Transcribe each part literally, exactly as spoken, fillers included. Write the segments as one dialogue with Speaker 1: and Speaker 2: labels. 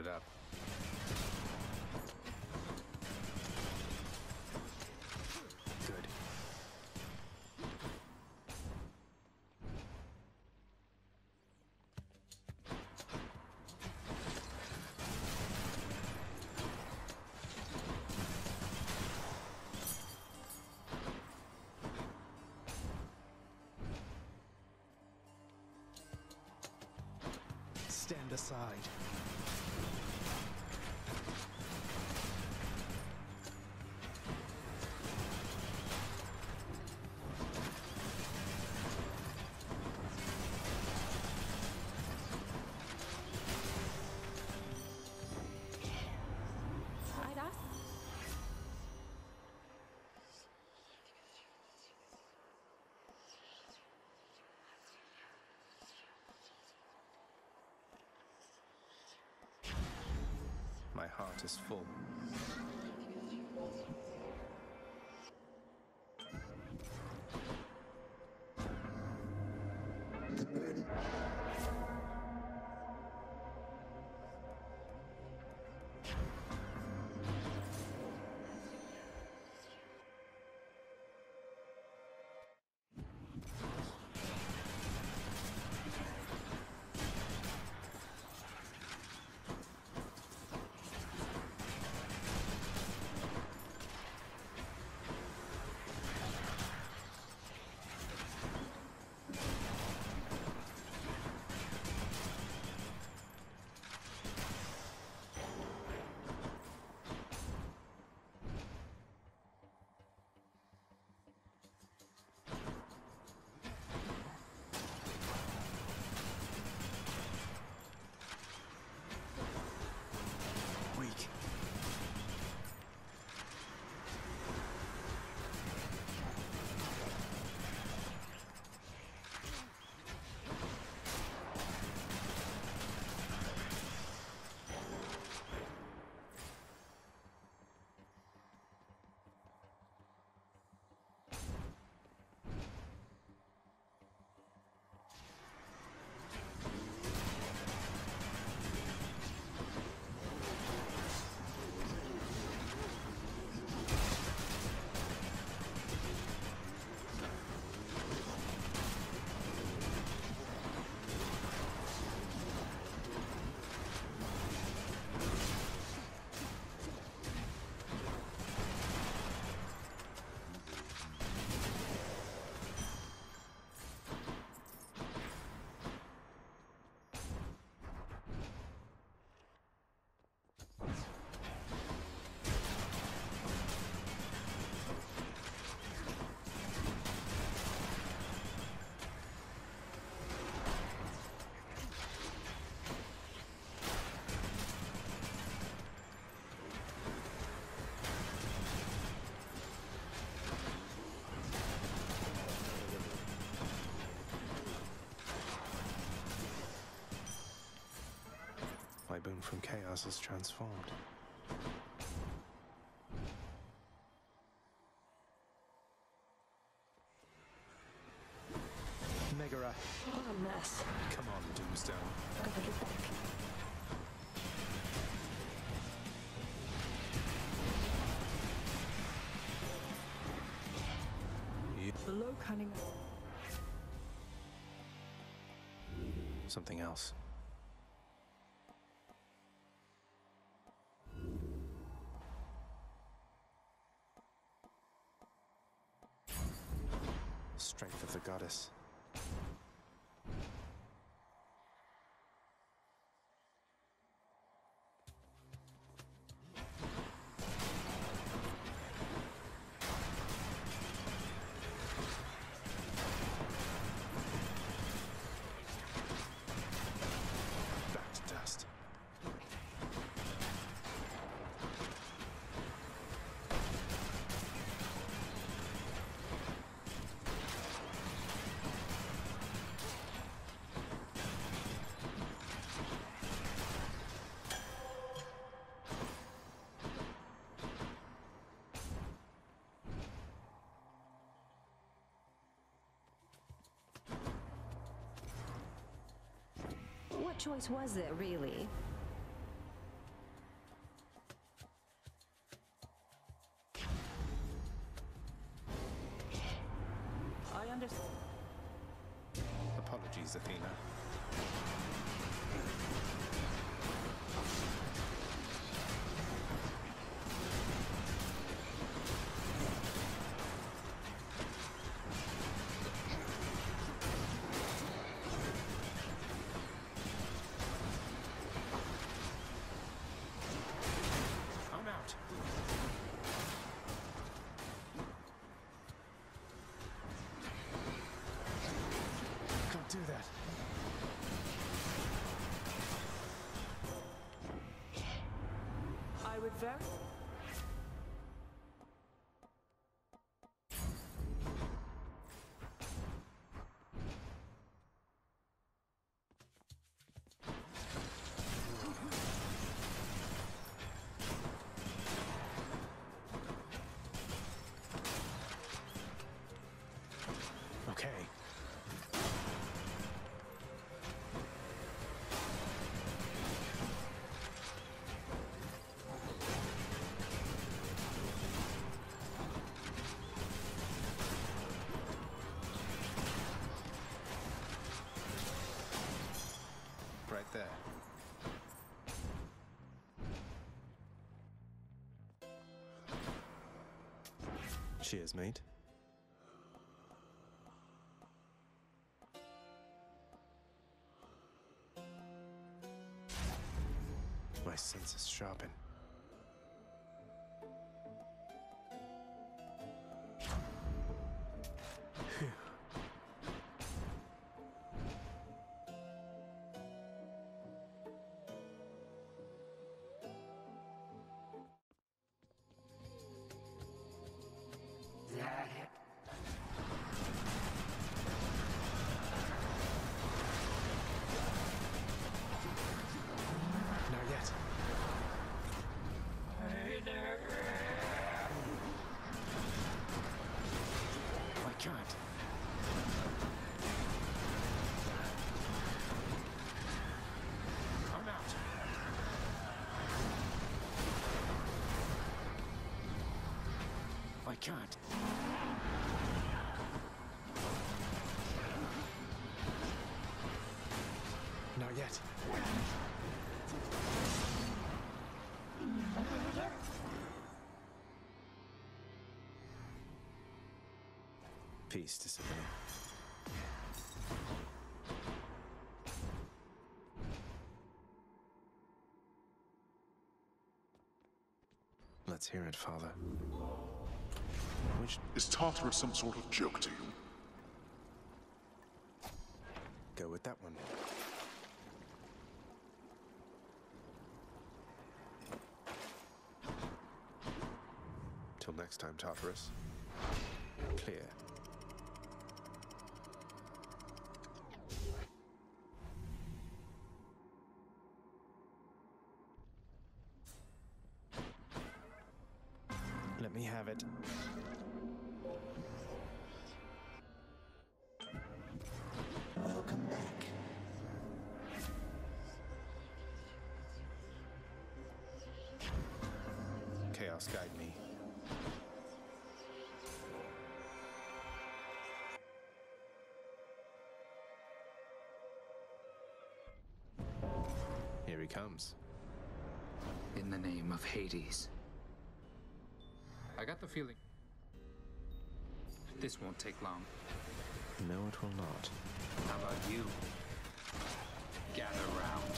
Speaker 1: it up. Good.
Speaker 2: Stand aside.
Speaker 3: I'd ask.
Speaker 1: My heart is full.
Speaker 2: Weak.
Speaker 1: My boon from chaos is transformed.
Speaker 2: Megara.
Speaker 3: What a mess.
Speaker 1: Come on, Doomstone.
Speaker 3: Gotta get back.
Speaker 1: You-
Speaker 3: Low cunning.
Speaker 1: Something else. Strength of the goddess. Back to dust.
Speaker 3: What choice was it, really?
Speaker 1: please, Athena. I'm out.
Speaker 2: Can't do that.
Speaker 4: I would very...
Speaker 2: Okay.
Speaker 1: Right there. Cheers, mate. My senses sharpen. Phew.
Speaker 2: Not yet. I can't.
Speaker 1: I'm out.
Speaker 2: I can't. Not yet.
Speaker 1: Peace, discipline. Let's hear it, Father. Which
Speaker 5: Is Tartarus some sort of joke to you?
Speaker 1: go with that one? Till next time, Tartarus. Clear.
Speaker 2: Let me have it.
Speaker 6: Welcome back.
Speaker 1: Chaos, guide me. Here he comes.
Speaker 7: In the name of Hades. I got the feeling this won't take long.
Speaker 1: No, it will not.
Speaker 7: How about you? Gather round.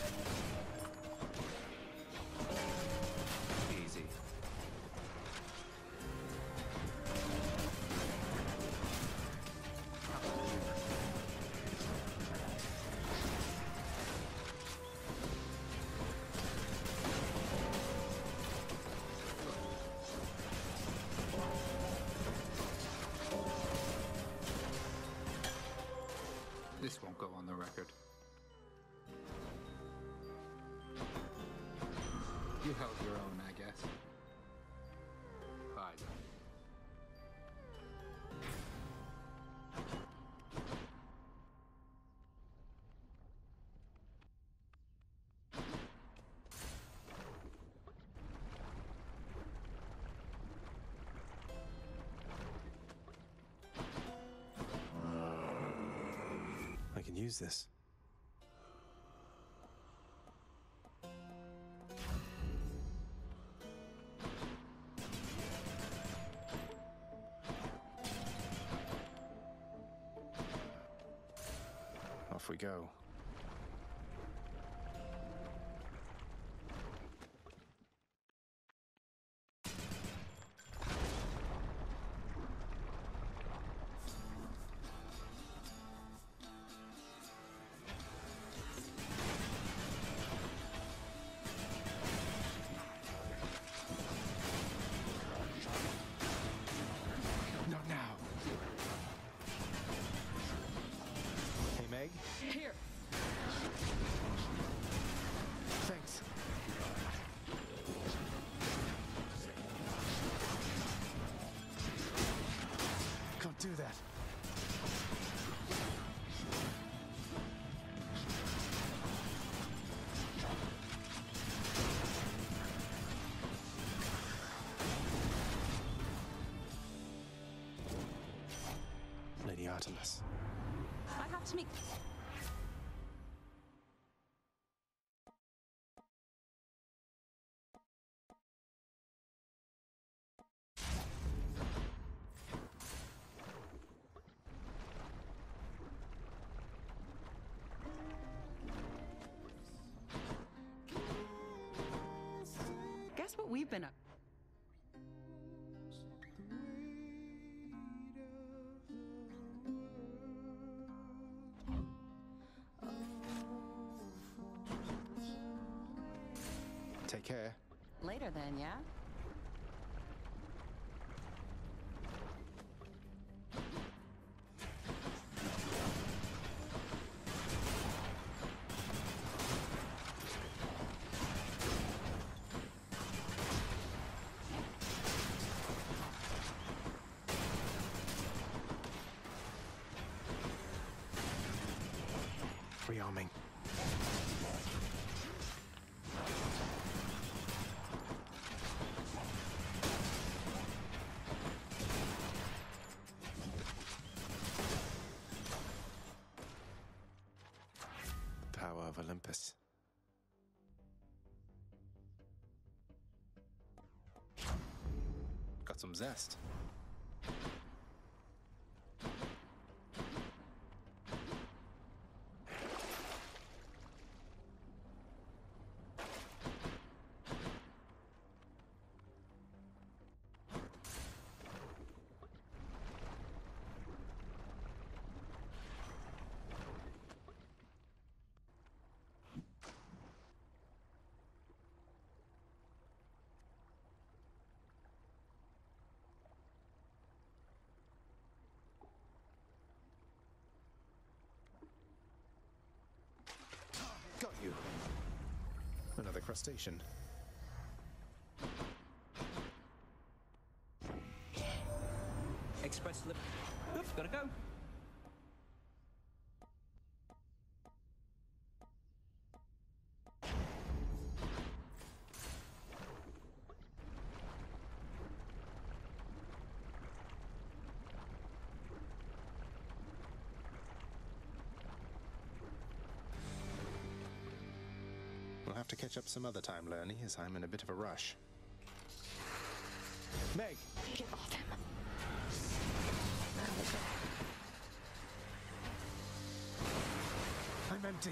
Speaker 7: Easy. This won't go on the record. You held your own, I guess. Bye, then.
Speaker 1: I can use this. Off we go.
Speaker 2: Not now.
Speaker 1: Hey, Meg?
Speaker 3: Here.
Speaker 2: Thanks. Can't do that.
Speaker 1: Lady Artemis.
Speaker 3: I have to make... Guess what we've been up...
Speaker 1: Take care.
Speaker 3: Later then, yeah?
Speaker 1: Rearming. The power of Olympus. Got some zest. Got you. Another crustacean.
Speaker 4: Express slip. Oops, gotta go.
Speaker 1: We'll have to catch up some other time, Lerny, as I'm in a bit of a rush. Meg!
Speaker 3: Get off him.
Speaker 2: I'm empty.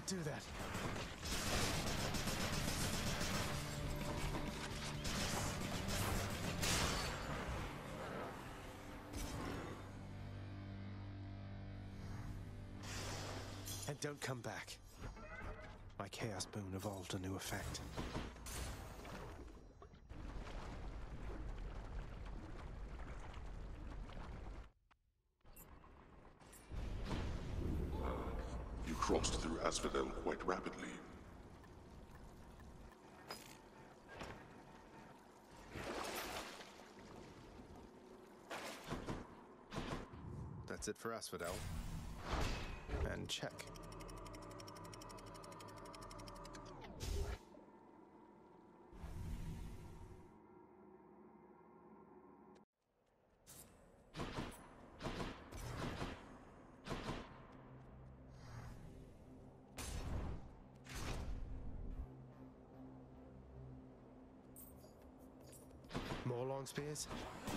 Speaker 2: Can't do that.
Speaker 1: And don't come back. My Chaos Boon evolved a new effect.
Speaker 5: You crossed through Asphodel quite rapidly.
Speaker 1: That's it for Asphodel. And check. More long spears?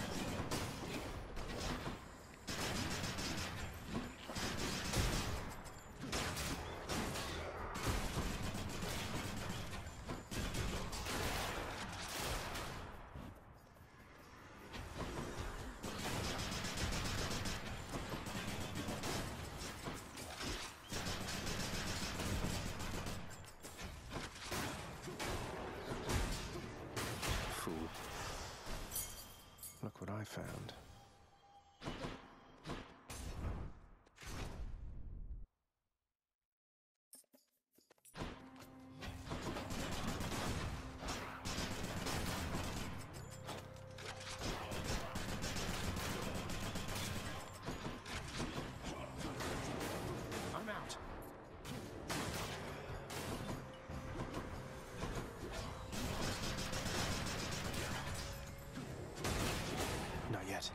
Speaker 1: Fool. Look what I found. I'm out. Not yet.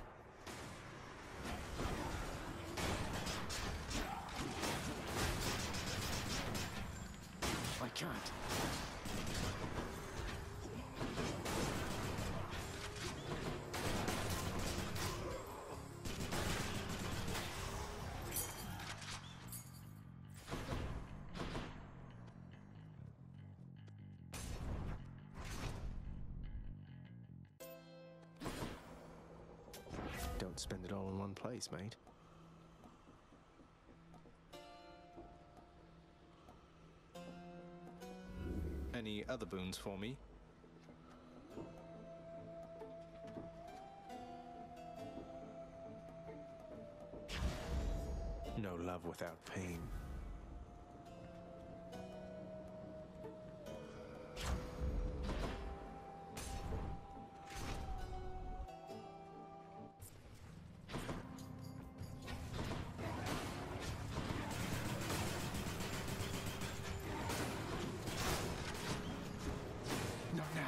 Speaker 2: I can't.
Speaker 1: Don't spend it all in one place, mate. Any other boons for me? No love without pain.
Speaker 2: Not now.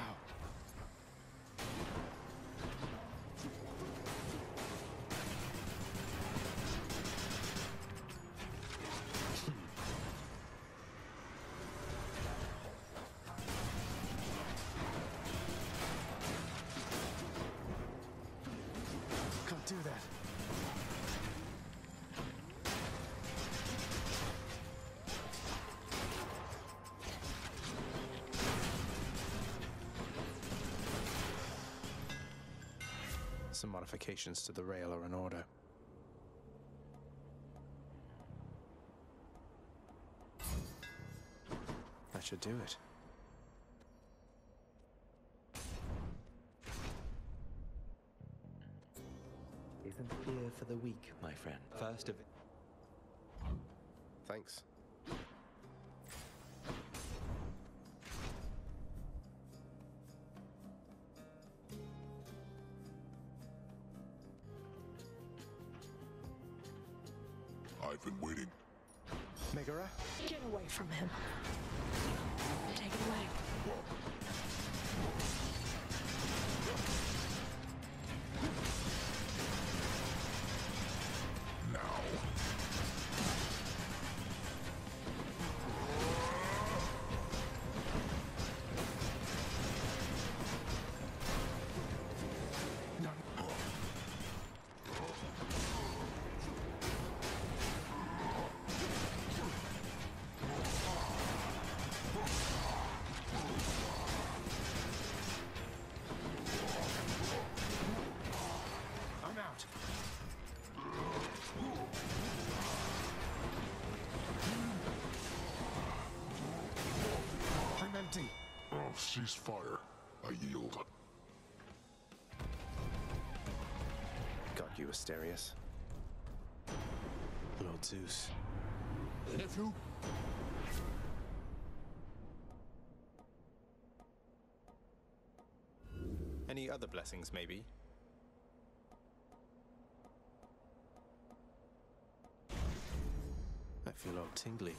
Speaker 2: Can't do that.
Speaker 1: Some modifications to the rail are in order. That should do it.
Speaker 8: Isn't fear for the weak, my friend. First of
Speaker 1: Thanks.
Speaker 5: I've been waiting.
Speaker 1: Megara?
Speaker 9: Get away from him. Take it away.
Speaker 5: Now.
Speaker 2: Not.
Speaker 5: cease fire, I yield.
Speaker 1: Got you, Asterius. Lord Zeus.
Speaker 5: Nephew?
Speaker 1: Any other blessings, maybe? I feel all tingly.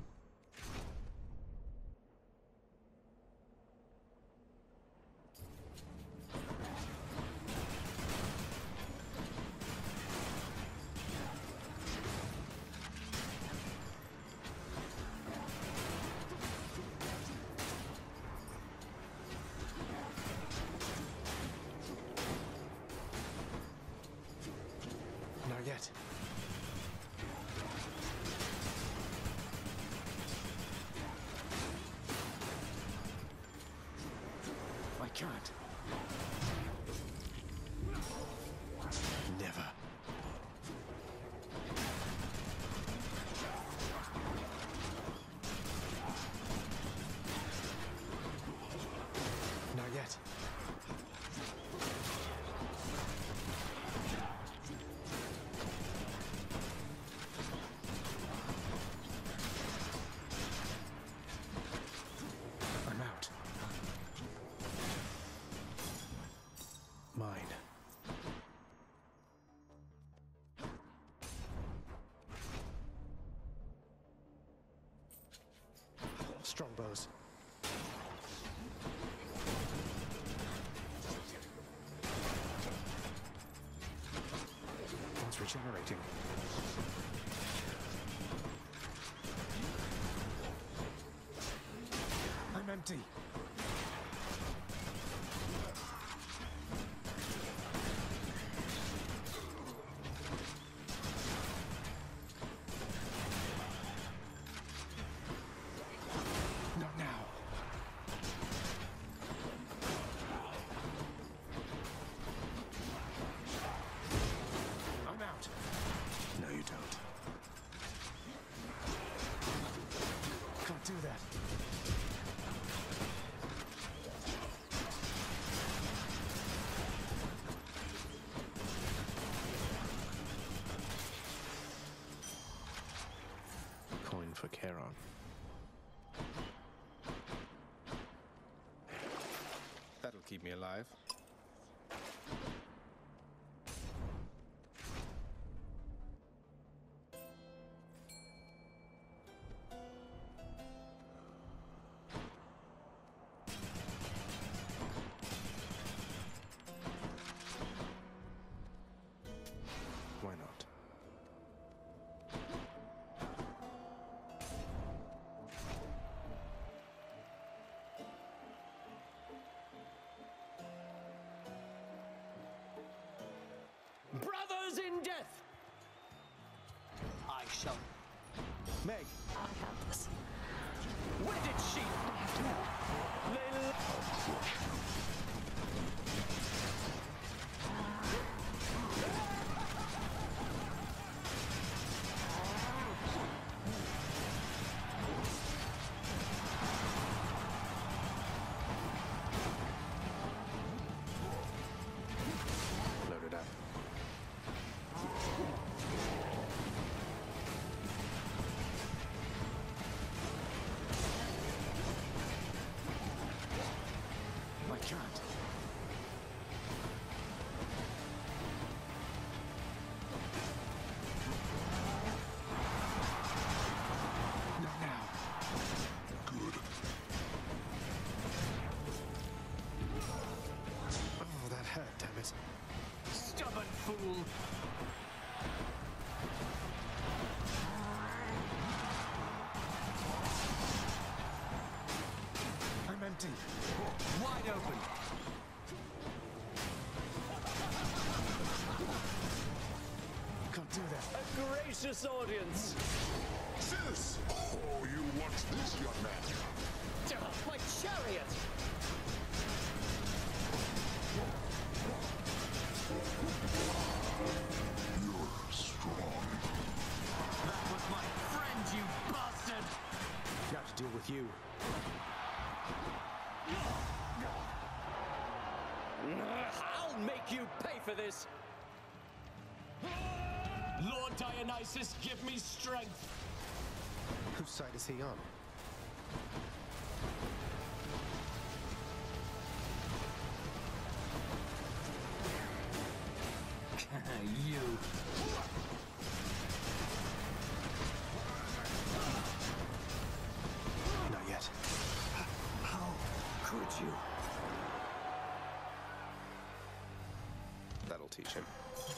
Speaker 1: Not yet.
Speaker 2: I can't.
Speaker 1: Never. Not yet. I'm out. Mine. Strongbows. One's regenerating.
Speaker 2: I'm empty. Not now. I'm out.
Speaker 1: No, you don't.
Speaker 2: Can't do that.
Speaker 1: Coin for Charon. That'll keep me alive. Why not?
Speaker 2: Brothers in death! I shall.
Speaker 1: Meg!
Speaker 9: I have this.
Speaker 2: Where did she?
Speaker 9: I have to know.
Speaker 2: Layla.
Speaker 1: Loaded up.
Speaker 2: I can't. Not now.
Speaker 5: Good.
Speaker 1: Oh, that hurt, damn it.
Speaker 2: Stubborn fool. I'm empty. Wide open. Can't do that.
Speaker 10: A gracious audience.
Speaker 5: Zeus! Oh, you watch this, young man.
Speaker 10: My chariot.
Speaker 5: You're strong.
Speaker 2: That was my friend, you bastard!
Speaker 1: Now to deal with you.
Speaker 2: Ugh.
Speaker 10: I'll make you pay for this! Lord Dionysus, give me strength!
Speaker 1: Whose side is he on?
Speaker 4: You.
Speaker 1: Not yet.
Speaker 10: How could you?
Speaker 1: That'll teach him.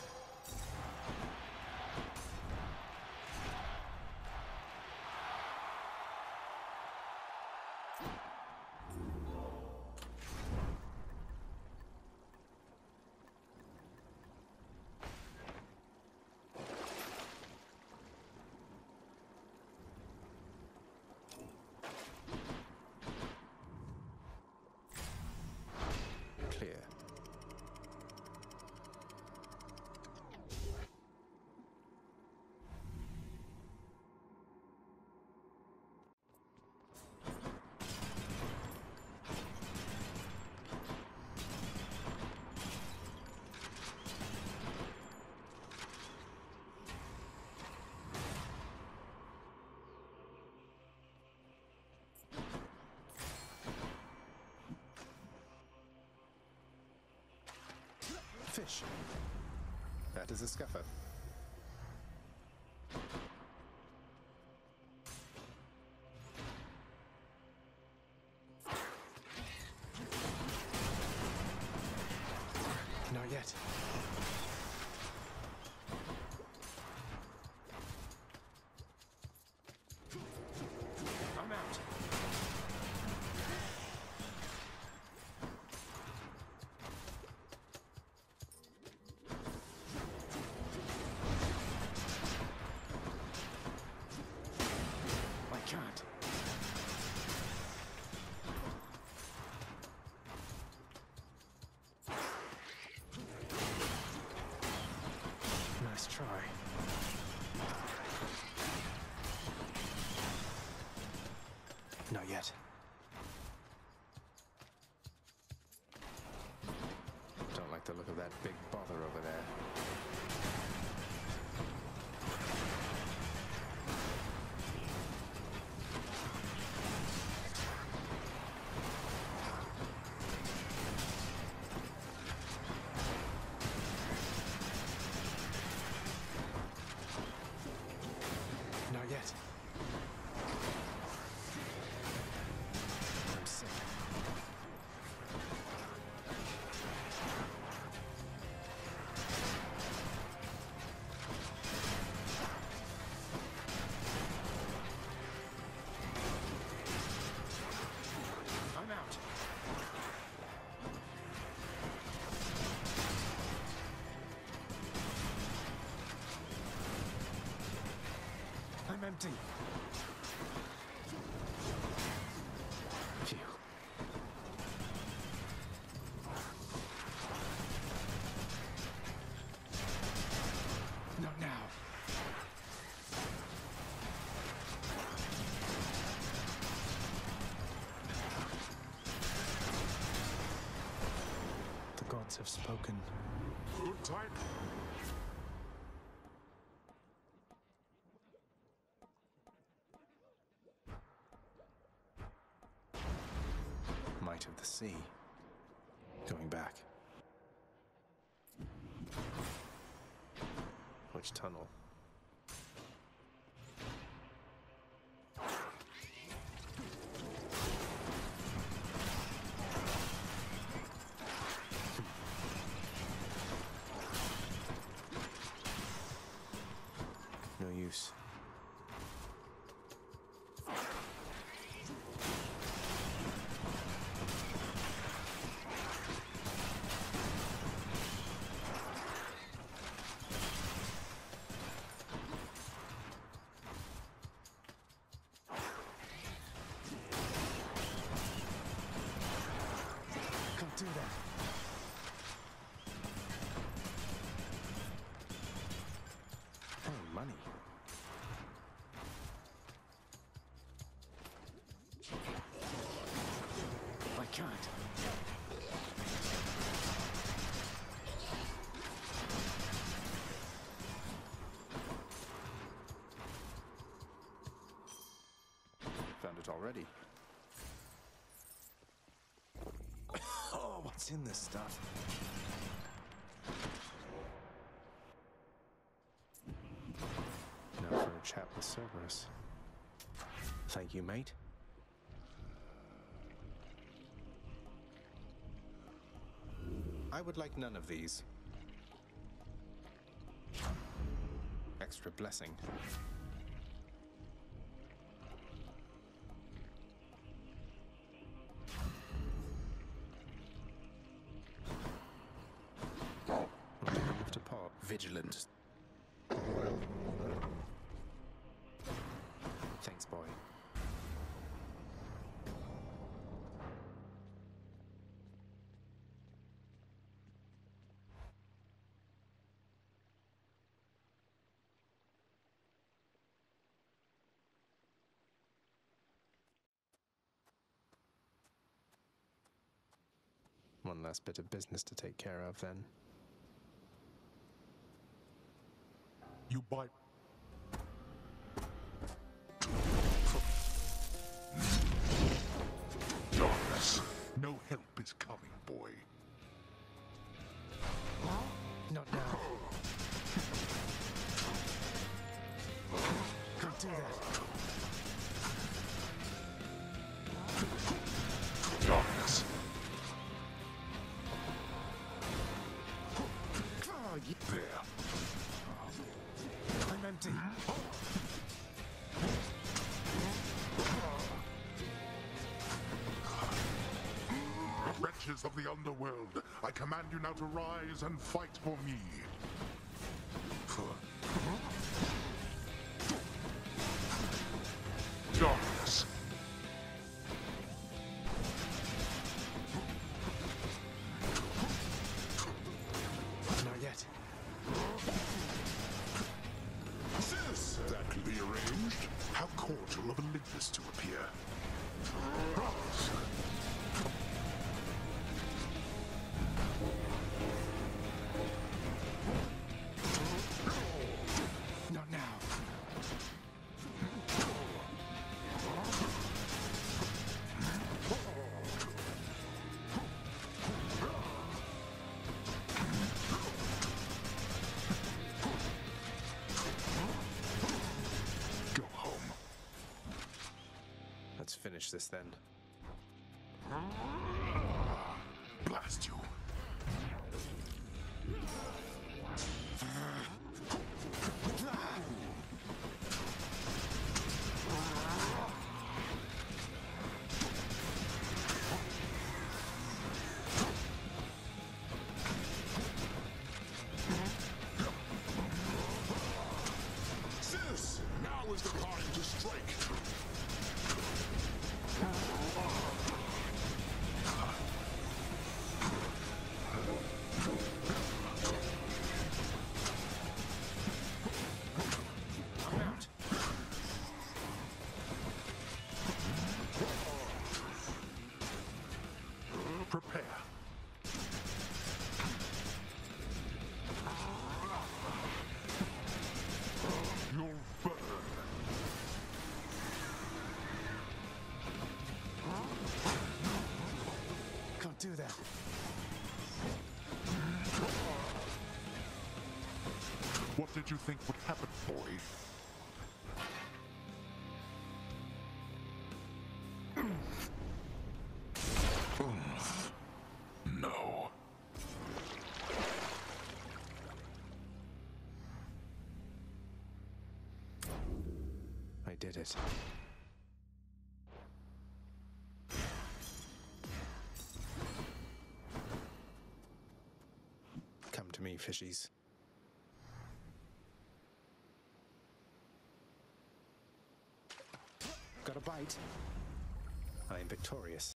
Speaker 1: Clear. Fish. That is a scuffer. Not yet. I'm out. I can't. Nice try. Not yet. Don't like the look of that big bother over there. Not yet. I'm sick. I'm out. I'm empty. Phew. Not now. The gods have spoken.
Speaker 5: Good type.
Speaker 1: Might of the sea. Going back. Which tunnel? No use. Can't do that. Oh, money. I can't. What's in this stuff? Now for a chat with Cerberus. Thank you, mate. I would like none of these. Extra blessing. Lift a paw. Vigilant. Thanks, boy. One last bit of business to take care of, then.
Speaker 5: You bite. Darkness. No help is coming, boy.
Speaker 1: Not now. Can't do that.
Speaker 5: Darkness.
Speaker 1: Oh, you
Speaker 5: There.
Speaker 1: I'm empty.
Speaker 5: Wretches of the underworld, I command you now to rise and fight for me. Darkness.
Speaker 1: Not yet.
Speaker 5: Sis! That can be arranged. How cordial of Olympus to appear.
Speaker 1: Not now.
Speaker 5: Go home.
Speaker 1: Let's finish this then.
Speaker 5: Blast you. Sis! Now is the time to strike.
Speaker 1: I'm out.
Speaker 5: Prepare. You'll burn.
Speaker 1: Can't do that.
Speaker 5: What did you think would happen, boy? No.
Speaker 1: I did it. Come to me, fishies. Got a bite? I am victorious.